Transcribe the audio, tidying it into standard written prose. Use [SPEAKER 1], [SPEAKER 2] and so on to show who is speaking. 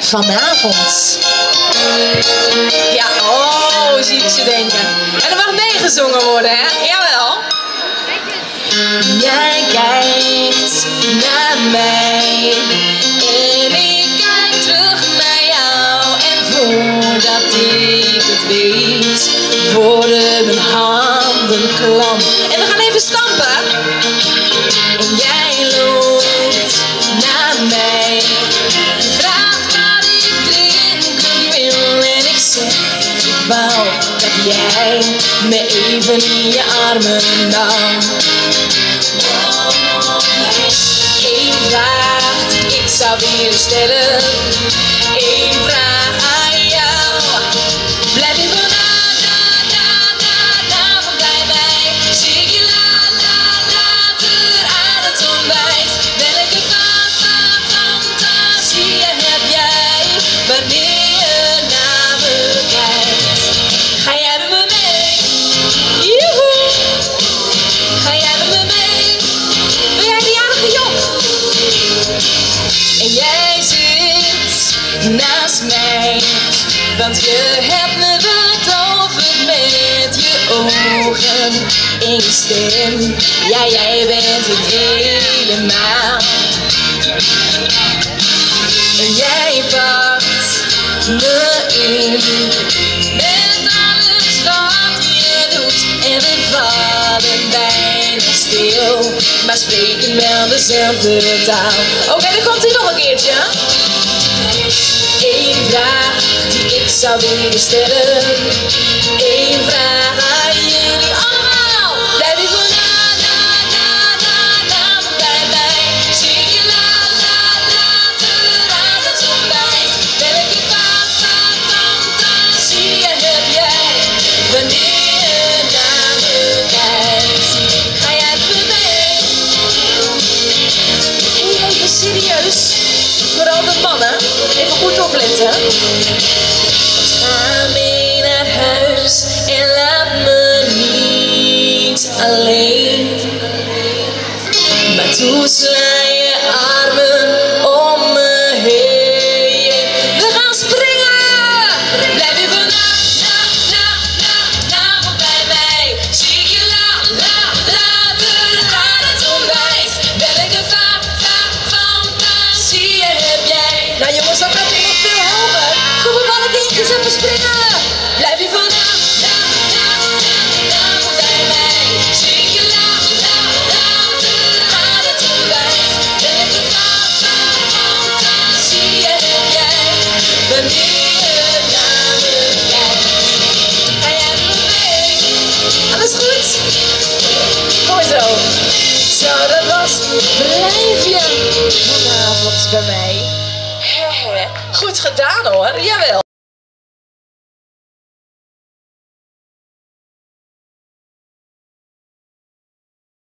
[SPEAKER 1] vanavond. Ja, oh, zie ik ze denken. En er mag meegezongen worden, hè? Jawel. Jij kijkt naar mij en ik kijk terug naar jou. En voordat ik het weet, worden mijn handen klam. En we gaan even stampen. En jij loopt naar mij, vraagt wat ik drinken wil. En ik zeg, ik wou dat jij me even in je armen nam. Eén vraag die ik zou willen stellen, één vraag aan jou. Blijf je vanavond bij mij? Zing je later aan het ontbijt? Welke fantasieën heb jij wanneer je naar me kijkt? Ga jij met me mee? Joehoe! Ga jij met me mee? Ben jij de jarige Job? En jij zit naast mij, want je hebt me betoverd met je ogen en je stem. Ja, jij bent het helemaal. En jij pakt me in met alles wat je doet. En we vallen bijna stil, maar spreken wel dezelfde taal. Oké, dan komt hij nog een keertje. Eén vraag die ik zou willen stellen, één vraag aan jullie allemaal. Blijf je vanavond bij mij? Zing je later aan het ontbijt? Welke fantasieën heb jij wanneer je naar me kijkt? Ga jij met me mee? Hey, even serieus. Vooral de mannen, even goed opletten. Ga mee naar huis en laat me niet alleen. Maar toen sla je armen om me heen. We gaan springen! Blijf je vanavond bij mij? Zie je later aan het ontbijt? Welke fantasieën heb jij? Nou jongens, dat gaat nog veel hoger. Kom op alle kindjes, even springen. Blijf je vanavond bij mij? Zie je later aan het ontbijt? Welke fantasieën heb jij wanneer je naar me kijkt? Ga jij met me mee? Alles goed? Mooi zo. Zo, dat was Blijf je vanavond bij mij. Goed gedaan hoor, jawel.